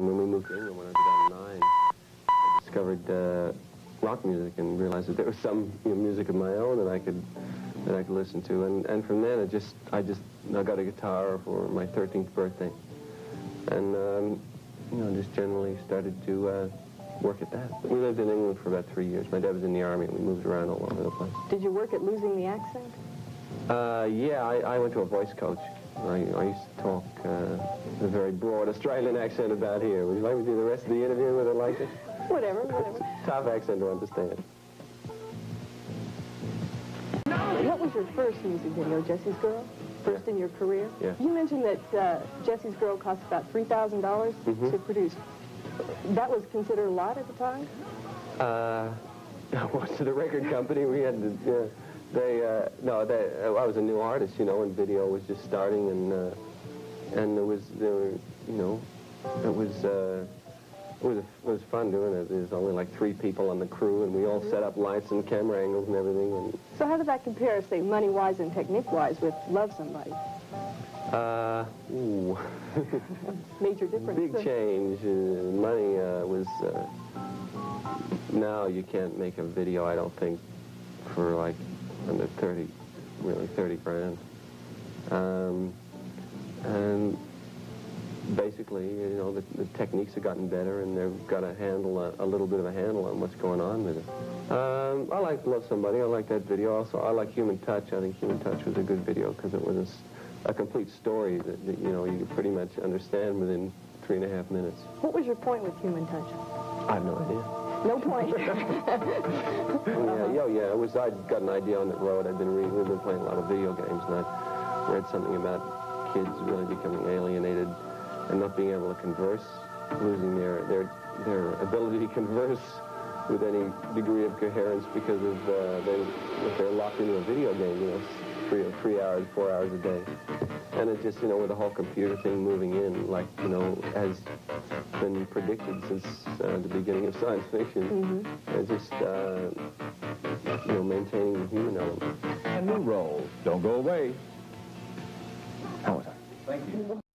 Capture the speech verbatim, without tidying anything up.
When we moved to England when I was about nine, I discovered uh, rock music and realized that there was some you know, music of my own that I could that I could listen to, and and from then it just I just I got a guitar for my thirteenth birthday, and um, you know just generally started to uh, work at that. We lived in England for about three years. My dad was in the army, and we moved around all over the place. Did you work at losing the accent? Uh, yeah, I, I went to a voice coach. I, I used to talk uh, a very broad Australian accent about here. Would you like me to do the rest of the interview with it like it? Whatever, whatever. Tough accent to understand. What was your first music video, Jesse's Girl? First in your career? Yeah. You mentioned that uh, Jesse's Girl cost about three thousand dollars mm-hmm. to produce. That was considered a lot at the time? Uh, to the record company, we had to, yeah. They, uh, no, they, uh, I was a new artist, you know, and video was just starting, and, uh, and it was, there were, you know, it was, uh, it was, it was fun doing it. There was only like three people on the crew, and we all set up lights and camera angles and everything. And so how did that compare, say, money-wise and technique-wise with Love Somebody? Uh, ooh. Major difference. Big change. Uh, money uh, was, uh, now you can't make a video, I don't think, for like under thirty, really thirty grand. Um, and basically, you know, the, the techniques have gotten better, and they've got a handle, a, a little bit of a handle on what's going on with it. Um, I like Love Somebody. I like that video. Also, I like Human Touch. I think Human Touch was a good video because it was a, a complete story that, that, you know, you could pretty much understand within three and a half minutes. What was your point with Human Touch? I have no idea. No point. yeah, yeah, yeah. It was. I'd got an idea on the road. I'd been reading. We've been playing a lot of video games, and I read something about kids really becoming alienated and not being able to converse, losing their their their ability to converse with any degree of coherence because of uh, they if they're locked into a video game, you know, three three hours, four hours a day, and it just you know with the whole computer thing moving in, like you know as been predicted since uh, the beginning of science fiction. Mm-hmm. It's just, uh, you know, maintaining the human element. A new role. Don't go away. How was I? Thank you.